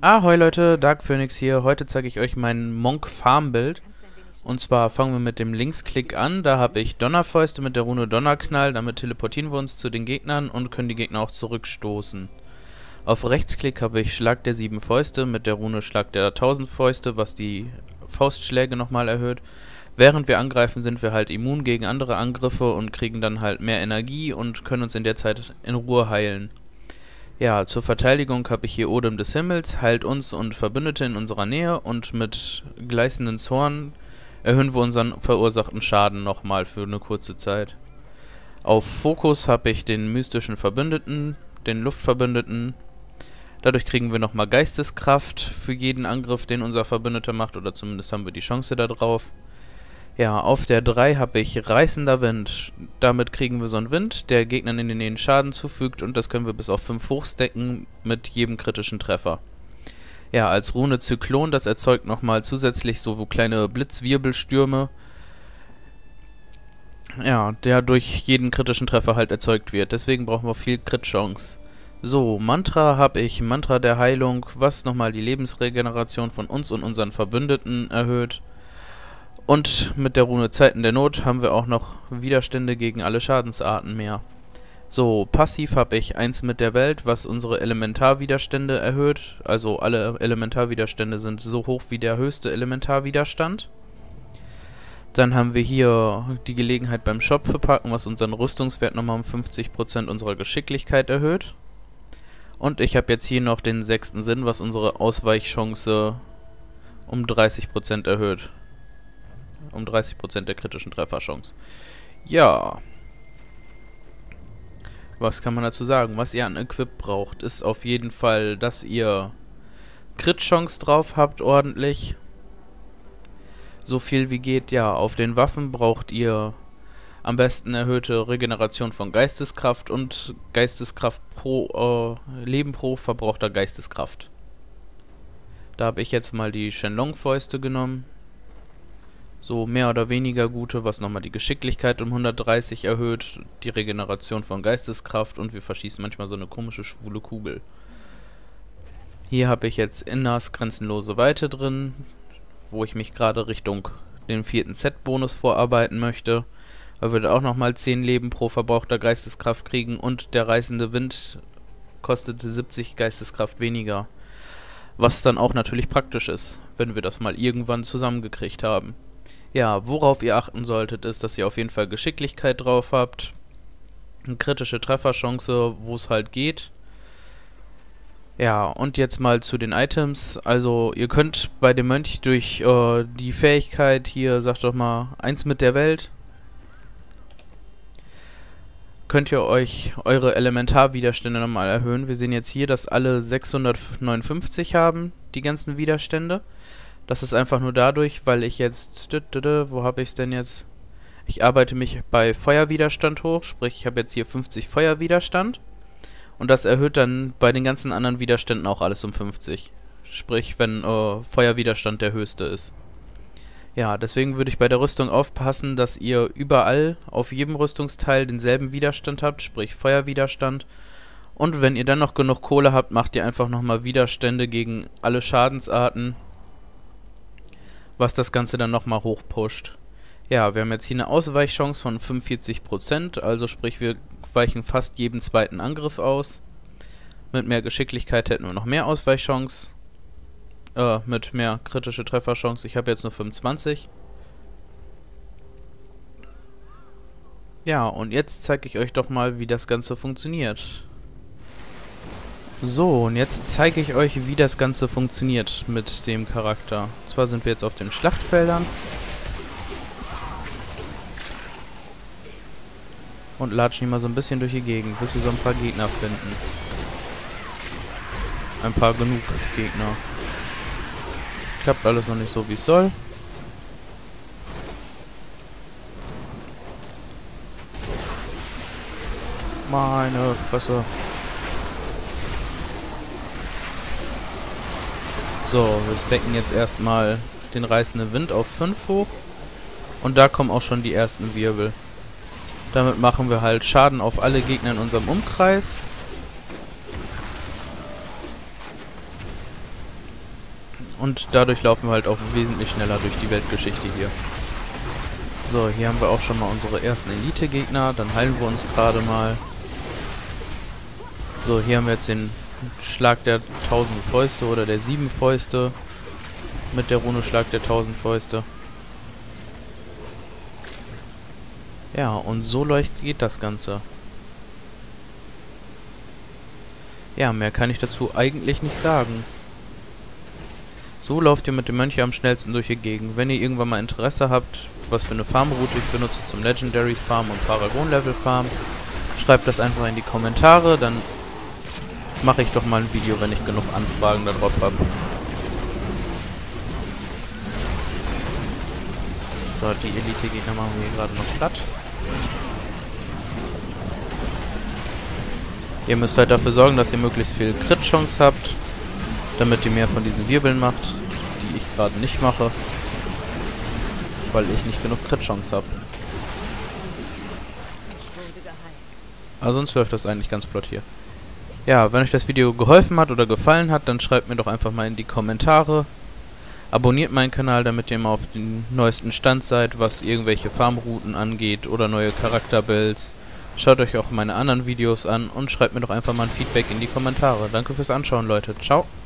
Ahoi Leute, Dark Phoenix hier. Heute zeige ich euch mein Monk Farm Bild. Und zwar fangen wir mit dem Linksklick an. Da habe ich Donnerfäuste mit der Rune Donnerknall. Damit teleportieren wir uns zu den Gegnern und können die Gegner auch zurückstoßen. Auf Rechtsklick habe ich Schlag der 7 Fäuste mit der Rune Schlag der 1000 Fäuste, was die Faustschläge nochmal erhöht. Während wir angreifen, sind wir halt immun gegen andere Angriffe und kriegen dann halt mehr Energie und können uns in der Zeit in Ruhe heilen. Ja, zur Verteidigung habe ich hier Odem des Himmels, heilt uns und Verbündete in unserer Nähe, und mit gleißenden Zorn erhöhen wir unseren verursachten Schaden nochmal für eine kurze Zeit. Auf Fokus habe ich den mystischen Verbündeten, den Luftverbündeten. Dadurch kriegen wir nochmal Geisteskraft für jeden Angriff, den unser Verbündeter macht, oder zumindest haben wir die Chance darauf. Ja, auf der 3 habe ich Reißender Wind. Damit kriegen wir so einen Wind, der Gegnern in den Nähen Schaden zufügt, und das können wir bis auf 5 hochstecken mit jedem kritischen Treffer. Ja, als Rune Zyklon, das erzeugt nochmal zusätzlich so kleine Blitzwirbelstürme. Ja, der durch jeden kritischen Treffer halt erzeugt wird. Deswegen brauchen wir viel Crit-Chance. So, Mantra habe ich Mantra der Heilung, was nochmal die Lebensregeneration von uns und unseren Verbündeten erhöht. Und mit der Rune Zeiten der Not haben wir auch noch Widerstände gegen alle Schadensarten mehr. So, passiv habe ich eins mit der Welt, was unsere Elementarwiderstände erhöht. Also alle Elementarwiderstände sind so hoch wie der höchste Elementarwiderstand. Dann haben wir hier die Gelegenheit beim Shop verpacken, was unseren Rüstungswert nochmal um 50% unserer Geschicklichkeit erhöht. Und ich habe jetzt hier noch den 6. Sinn, was unsere Ausweichchance um 30% erhöht. Um 30% der kritischen Trefferchance. Ja. Was kann man dazu sagen? Was ihr an Equip braucht, ist auf jeden Fall, dass ihr Crit-Chance drauf habt, ordentlich. So viel wie geht. Ja, auf den Waffen braucht ihr am besten erhöhte Regeneration von Geisteskraft und Geisteskraft pro Leben pro verbrauchter Geisteskraft. Da habe ich jetzt mal die Shenlong-Fäuste genommen. So mehr oder weniger gute, was nochmal die Geschicklichkeit um 130 erhöht, die Regeneration von Geisteskraft, und wir verschießen manchmal so eine komische schwule Kugel. Hier habe ich jetzt Inners grenzenlose Weite drin, wo ich mich gerade Richtung den 4. Z-Bonus vorarbeiten möchte, weil wir da auch nochmal 10 Leben pro verbrauchter Geisteskraft kriegen, und der reißende Wind kostete 70 Geisteskraft weniger. Was dann auch natürlich praktisch ist, wenn wir das mal irgendwann zusammengekriegt haben. Ja, worauf ihr achten solltet, ist, dass ihr auf jeden Fall Geschicklichkeit drauf habt. Eine kritische Trefferchance, wo es halt geht. Ja, und jetzt mal zu den Items. Also, ihr könnt bei dem Mönch durch die Fähigkeit hier, sagt doch mal, 1 mit der Welt, könnt ihr euch eure Elementarwiderstände nochmal erhöhen. Wir sehen jetzt hier, dass alle 659 haben, die ganzen Widerstände. Das ist einfach nur dadurch, weil ich jetzt... Wo habe ich es denn jetzt? Ich arbeite mich bei Feuerwiderstand hoch, sprich ich habe jetzt hier 50 Feuerwiderstand. Und das erhöht dann bei den ganzen anderen Widerständen auch alles um 50. Sprich, wenn Feuerwiderstand der höchste ist. Ja, deswegen würde ich bei der Rüstung aufpassen, dass ihr überall auf jedem Rüstungsteil denselben Widerstand habt, sprich Feuerwiderstand. Und wenn ihr dann noch genug Kohle habt, macht ihr einfach nochmal Widerstände gegen alle Schadensarten, was das Ganze dann nochmal hochpusht. Ja, wir haben jetzt hier eine Ausweichchance von 45%, also sprich wir weichen fast jeden zweiten Angriff aus. Mit mehr Geschicklichkeit hätten wir noch mehr Ausweichchance. Mit mehr kritische Trefferchance. Ich habe jetzt nur 25. Ja, und jetzt zeige ich euch doch mal, wie das Ganze funktioniert. So, und jetzt zeige ich euch, wie das Ganze funktioniert mit dem Charakter. Und zwar sind wir jetzt auf den Schlachtfeldern. Und latschen hier mal so ein bisschen durch die Gegend, bis wir so ein paar Gegner finden. Ein paar genug Gegner. Klappt alles noch nicht so, wie es soll. Meine Fresse. So, wir stacken jetzt erstmal den reißenden Wind auf 5 hoch. Und da kommen auch schon die ersten Wirbel. Damit machen wir halt Schaden auf alle Gegner in unserem Umkreis. Und dadurch laufen wir halt auch wesentlich schneller durch die Weltgeschichte hier. So, hier haben wir auch schon mal unsere ersten Elite-Gegner. Dann heilen wir uns gerade mal. So, hier haben wir jetzt den Schlag der 1000 Fäuste oder der 7 Fäuste. Mit der Rune Schlag der 1000 Fäuste. Ja, und so leicht geht das Ganze. Ja, mehr kann ich dazu eigentlich nicht sagen. So lauft ihr mit dem Mönch am schnellsten durch die Gegend. Wenn ihr irgendwann mal Interesse habt, was für eine Farmroute ich benutze zum Legendaries Farm und Paragon Level Farm, schreibt das einfach in die Kommentare, dann mache ich doch mal ein Video, wenn ich genug Anfragen darauf habe. So, die Elite-Gegner machen wir hier gerade noch platt. Ihr müsst halt dafür sorgen, dass ihr möglichst viel Crit-Chance habt, damit ihr mehr von diesen Wirbeln macht, die ich gerade nicht mache, weil ich nicht genug Crit-Chance habe. Aber sonst läuft das eigentlich ganz flott hier. Ja, wenn euch das Video geholfen hat oder gefallen hat, dann schreibt mir doch einfach mal in die Kommentare. Abonniert meinen Kanal, damit ihr immer auf den neuesten Stand seid, was irgendwelche Farmrouten angeht oder neue Charakterbuilds. Schaut euch auch meine anderen Videos an und schreibt mir doch einfach mal ein Feedback in die Kommentare. Danke fürs Anschauen, Leute. Ciao.